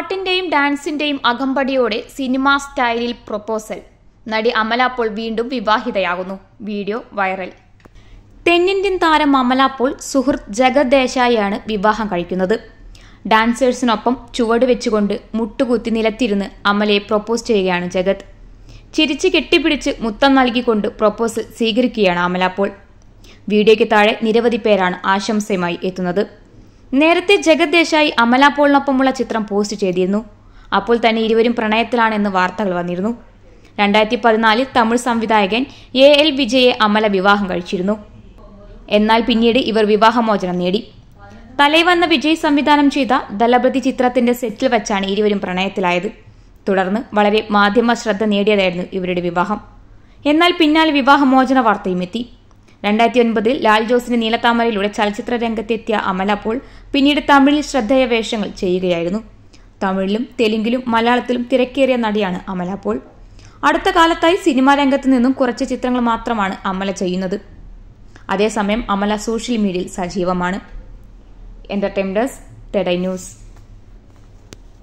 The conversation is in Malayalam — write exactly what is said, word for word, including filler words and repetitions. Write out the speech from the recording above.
പാട്ടിന്റെയും ഡാൻസിന്റെയും അകമ്പടിയോടെ സിനിമാ സ്റ്റൈലിൽ പ്രൊപ്പോസൽ. നടി അമല പോൾ വീണ്ടും വിവാഹിതയാകുന്നു. Video viral. തെന്നിന്ത്യൻ താരം അമല പോൾ സുഹൃത്ത് ജഗത് ദേശായിയാണ് വിവാഹം കഴിക്കുന്നത്. ഡാൻസേഴ്സിനൊപ്പം ചുവട് വെച്ചുകൊണ്ട് മുട്ടുകുത്തി നിലത്തിരുന്ന് അമലയെ പ്രൊപ്പോസ് ചെയ്യുകയാണ് ജഗത്. ചിരിച്ച് കെട്ടിപ്പിടിച്ച് മുത്തം നൽകിക്കൊണ്ട് പ്രൊപ്പോസൽ സ്വീകരിക്കുകയാണ് അമല പോൾ. വീഡിയോയ്ക്ക് താഴെ നിരവധി പേരാണ് ആശംസയുമായി എത്തുന്നത്. നേരത്തെ ജഗത് ദേശായി അമല പോളിനൊപ്പമുള്ള ചിത്രം പോസ്റ്റ് ചെയ്തിരുന്നു. അപ്പോൾ തന്നെ ഇരുവരും പ്രണയത്തിലാണെന്ന് വാർത്തകൾ വന്നിരുന്നു. രണ്ടായിരത്തി പതിനാലിൽ തമിഴ് സംവിധായകൻ എ എൽ വിജയെ അമല വിവാഹം കഴിച്ചിരുന്നു. എന്നാൽ പിന്നീട് ഇവർ വിവാഹമോചനം നേടി. തലൈവന്ന വിജയ് സംവിധാനം ചെയ്ത ദളപതി ചിത്രത്തിന്റെ സെറ്റിൽ വെച്ചാണ് ഇരുവരും പ്രണയത്തിലായത്. തുടർന്ന് വളരെ മാധ്യമ ശ്രദ്ധ നേടിയതായിരുന്നു ഇവരുടെ വിവാഹം. എന്നാൽ പിന്നാലെ വിവാഹമോചന വാർത്തയും എത്തി. രണ്ടായിരത്തി ഒൻപതിൽ ലാൽ ജോസിന്റെ നീലത്താമരയിലൂടെ ചലച്ചിത്ര രംഗത്തെത്തിയ അമല പോൾ പിന്നീട് തമിഴിൽ ശ്രദ്ധേയ വേഷങ്ങൾ ചെയ്യുകയായിരുന്നു. തമിഴിലും തെലുങ്കിലും മലയാളത്തിലും തിരക്കേറിയ നടിയാണ് അമല പോൾ. അടുത്ത കാലത്തായി സിനിമാ രംഗത്ത് നിന്നും കുറച്ച് ചിത്രങ്ങൾ മാത്രമാണ് അമല ചെയ്യുന്നത്. അതേസമയം അമല സോഷ്യൽ മീഡിയയിൽ സജീവമാണ്. Entertainment desk, news.